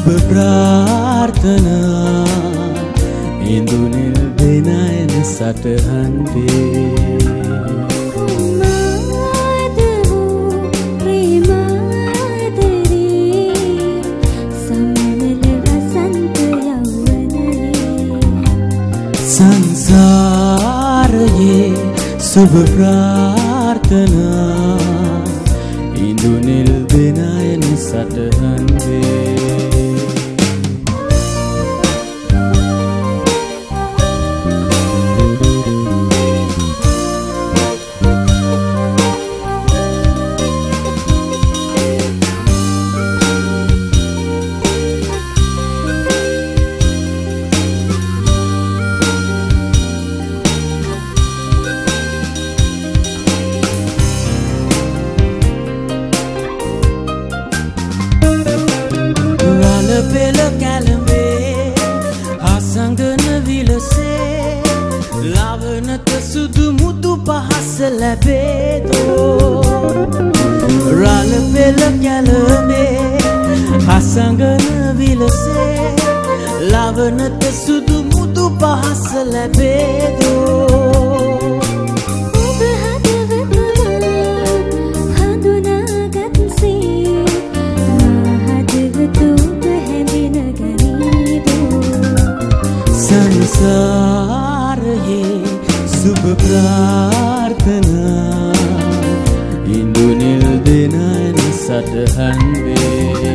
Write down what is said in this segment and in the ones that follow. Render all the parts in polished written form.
සුබ ප්‍රාර්ථනා ඉඳුනිල් දෙනයන සටහන් වේ සංසාරයේ සුබ ප්‍රාර්ථනා ඉඳුනිල් දෙනයන සටහන් වේ පෙළ කැලඹේ හසඟන විලසේ ලවනත සුදු මුතු පහස ලැබේදෝ රළ පෙළ කැලඹේ හසඟන විලසේ ලවනත සුදු මුතු පහස ලැබේදෝ සංසාරයේ සුබ ප්‍රාර්ථනා ඉඳුනිල් දෙනයන සටහන් වේ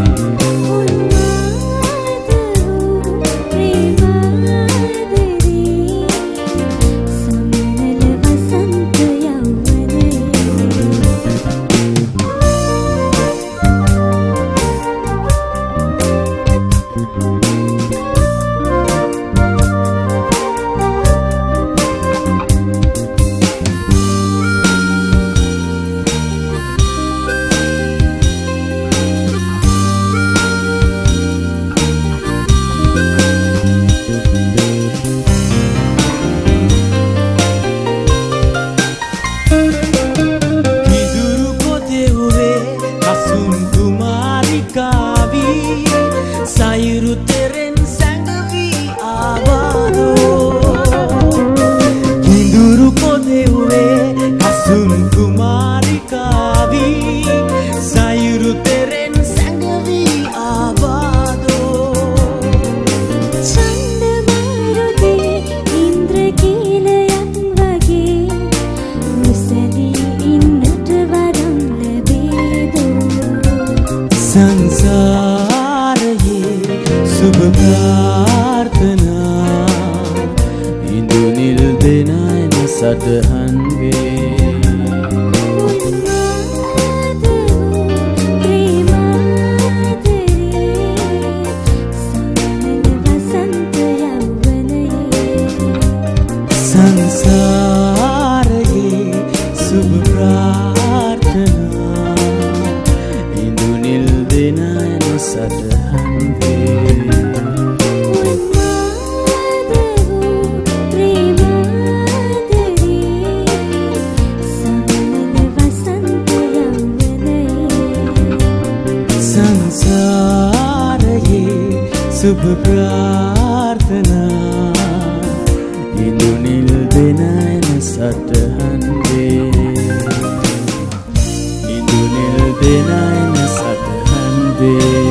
සයුරු තෙරෙන් සැඟවී ආවාදෝ කිඳුරු පොදෙව්වේ කසුන් කුමාරිකාවී සයුරු තෙරෙන් සැඟවී ආවාදෝ චන්දමාරුතේ ඉන්ද්‍රකීලයක් වගේ මුසලී ඉන්නට වරම් ලැබේදෝ සුබ ප්‍රාර්ථනා ඉඳුනිල් දෙනයන සටහන් වේ සංසාරයේ සුබ ප්‍රාර්ථනා ඉඳුනිල් දෙනයන සටහන් වේ සංසාරයේ සුබ ප්‍රාර්ථනා ඉඳුනිල් දෙනයන සටහන් වේ ඉඳුනිල් දෙනයන සටහන් වේ